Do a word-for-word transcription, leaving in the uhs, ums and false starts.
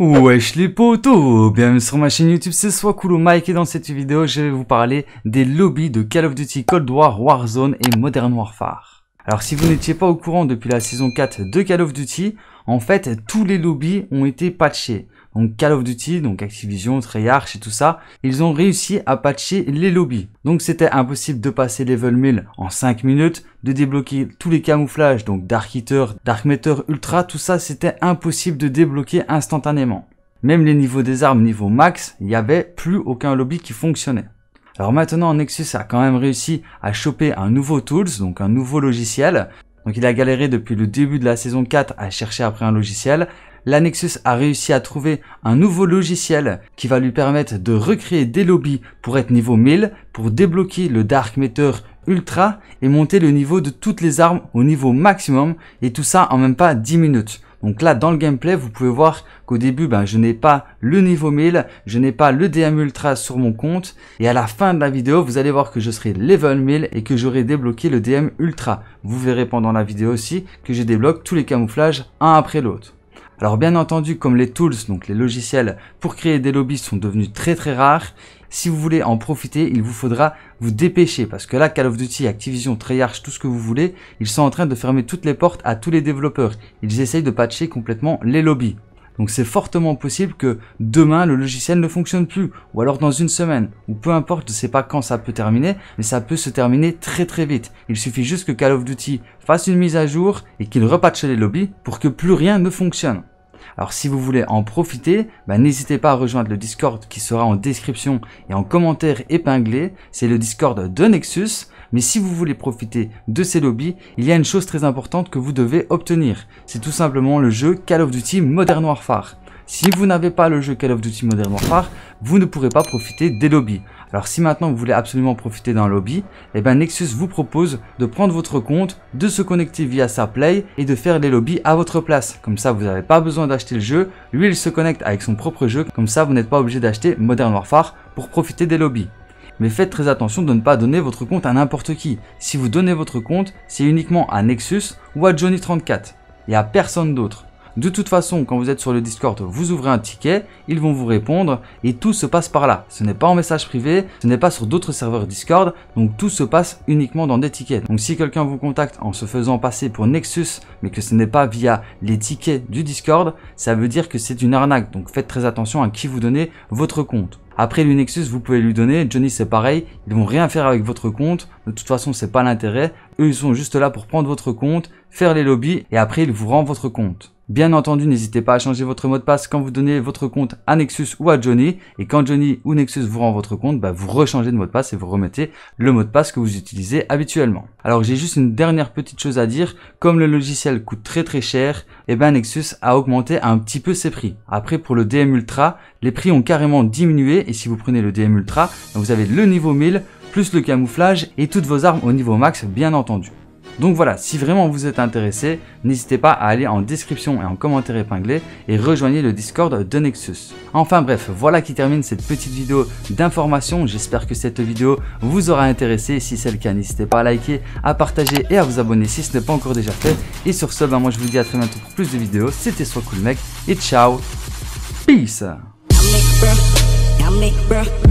Wesh les potos, bienvenue sur ma chaîne YouTube, c'est Swacoolo Mike et dans cette vidéo je vais vous parler des lobbies de Call of Duty Cold War, Warzone et Modern Warfare. Alors si vous n'étiez pas au courant depuis la saison quatre de Call of Duty, en fait tous les lobbies ont été patchés. Donc Call of Duty, donc Activision, Treyarch et tout ça, ils ont réussi à patcher les lobbies. Donc c'était impossible de passer level mille en cinq minutes, de débloquer tous les camouflages, donc Dark Eater, Dark Matter, Ultra, tout ça c'était impossible de débloquer instantanément. Même les niveaux des armes, niveau max, il n'y avait plus aucun lobby qui fonctionnait. Alors maintenant Nexus a quand même réussi à choper un nouveau tools, donc un nouveau logiciel. Donc il a galéré depuis le début de la saison quatre à chercher après un logiciel. La Nexus a réussi à trouver un nouveau logiciel qui va lui permettre de recréer des lobbies pour être niveau mille, pour débloquer le Dark Matter Ultra et monter le niveau de toutes les armes au niveau maximum et tout ça en même pas dix minutes. Donc là dans le gameplay vous pouvez voir qu'au début ben, je n'ai pas le niveau mille, je n'ai pas le D M Ultra sur mon compte et à la fin de la vidéo vous allez voir que je serai level mille et que j'aurai débloqué le D M Ultra. Vous verrez pendant la vidéo aussi que je débloque tous les camouflages un après l'autre. Alors bien entendu, comme les tools, donc les logiciels pour créer des lobbies sont devenus très très rares, si vous voulez en profiter, il vous faudra vous dépêcher parce que là, Call of Duty, Activision, Treyarch, tout ce que vous voulez, ils sont en train de fermer toutes les portes à tous les développeurs. Ils essayent de patcher complètement les lobbies. Donc c'est fortement possible que demain le logiciel ne fonctionne plus ou alors dans une semaine ou peu importe, je ne sais pas quand ça peut terminer mais ça peut se terminer très très vite. Il suffit juste que Call of Duty fasse une mise à jour et qu'il repatche les lobbies pour que plus rien ne fonctionne. Alors si vous voulez en profiter, bah, n'hésitez pas à rejoindre le Discord qui sera en description et en commentaire épinglé. C'est le Discord de Nexus. Mais si vous voulez profiter de ces lobbies, il y a une chose très importante que vous devez obtenir. C'est tout simplement le jeu Call of Duty Modern Warfare. Si vous n'avez pas le jeu Call of Duty Modern Warfare, vous ne pourrez pas profiter des lobbies. Alors si maintenant vous voulez absolument profiter d'un lobby, eh ben Nexus vous propose de prendre votre compte, de se connecter via sa Play et de faire les lobbies à votre place. Comme ça vous n'avez pas besoin d'acheter le jeu, lui il se connecte avec son propre jeu, comme ça vous n'êtes pas obligé d'acheter Modern Warfare pour profiter des lobbies. Mais faites très attention de ne pas donner votre compte à n'importe qui. Si vous donnez votre compte, c'est uniquement à Nexus ou à Johnny trente-quatre et à personne d'autre. De toute façon, quand vous êtes sur le Discord, vous ouvrez un ticket, ils vont vous répondre et tout se passe par là. Ce n'est pas en message privé, ce n'est pas sur d'autres serveurs Discord, donc tout se passe uniquement dans des tickets. Donc si quelqu'un vous contacte en se faisant passer pour Nexus, mais que ce n'est pas via les tickets du Discord, ça veut dire que c'est une arnaque. Donc faites très attention à qui vous donnez votre compte. Après le Nexus, vous pouvez lui donner, Johnny c'est pareil, ils vont rien faire avec votre compte, de toute façon c'est pas l'intérêt, eux ils sont juste là pour prendre votre compte, faire les lobbies et après ils vous rendent votre compte. Bien entendu, n'hésitez pas à changer votre mot de passe quand vous donnez votre compte à Nexus ou à Johnny. Et quand Johnny ou Nexus vous rend votre compte, bah vous rechangez de mot de passe et vous remettez le mot de passe que vous utilisez habituellement. Alors j'ai juste une dernière petite chose à dire. Comme le logiciel coûte très très cher, et ben Nexus a augmenté un petit peu ses prix. Après pour le D M Ultra, les prix ont carrément diminué. Et si vous prenez le D M Ultra, vous avez le niveau mille, plus le camouflage et toutes vos armes au niveau max bien entendu. Donc voilà, si vraiment vous êtes intéressé, n'hésitez pas à aller en description et en commentaire épinglé et rejoignez le Discord de Nexus. Enfin bref, voilà qui termine cette petite vidéo d'information. J'espère que cette vidéo vous aura intéressé. Si c'est le cas, n'hésitez pas à liker, à partager et à vous abonner si ce n'est pas encore déjà fait. Et sur ce, ben moi je vous dis à très bientôt pour plus de vidéos. C'était Swacoolo Mec et ciao, peace.